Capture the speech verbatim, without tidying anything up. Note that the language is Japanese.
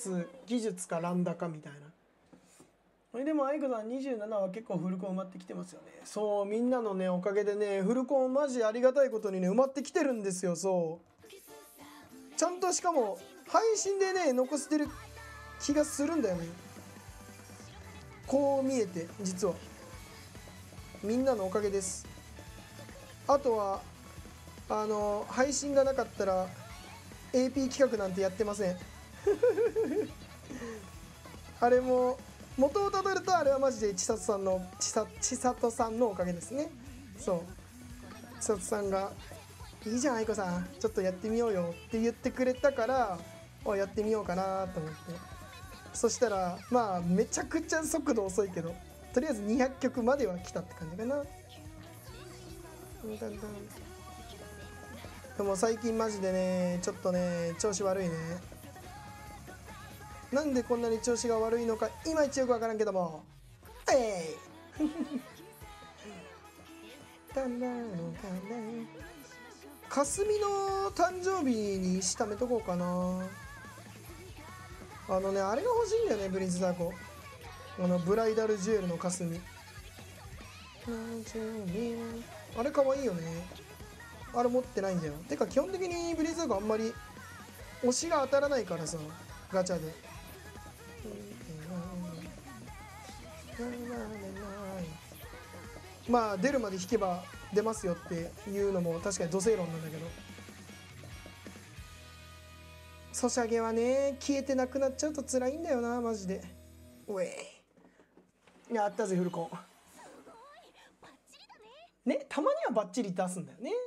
術技術かランダかみたいな。それでも愛子さんにじゅうななは結構フルコン埋まってきてますよね。そう、みんなのねおかげでねフルコンマジありがたいことにね埋まってきてるんですよ。そうちゃんとしかも配信でね残してる気がするんだよね。こう見えて実はみんなのおかげです。あとはあの配信がなかったら エーピー 企画なんてやってませんあれも元をたどるとあれはマジで千里さんの千里千里さんのおかげですね。そう千里さんが「いいじゃん愛子さんちょっとやってみようよ」って言ってくれたからやってみようかなと思って、そしたらまあめちゃくちゃ速度遅いけどとりあえずにひゃくきょくまでは来たって感じかな。でも最近マジでねちょっとね調子悪いね。なんでこんなに調子が悪いのかいまいちよくわからんけどもえいかすみの誕生日にしためとこうかな。あのねあれが欲しいんだよねブリンズダーコ。あのブライダルジュエルのかすみあれかわいいよね。あれ持ってないんだよ。てか基本的にブリンズダーコあんまり推しが当たらないからさガチャでまあ出るまで引けば出ますよっていうのも確かに土星論なんだけど、ソシャゲはね消えてなくなっちゃうと辛いんだよなマジで。おいやったぜフルコンね。たまにはバッチリ出すんだよね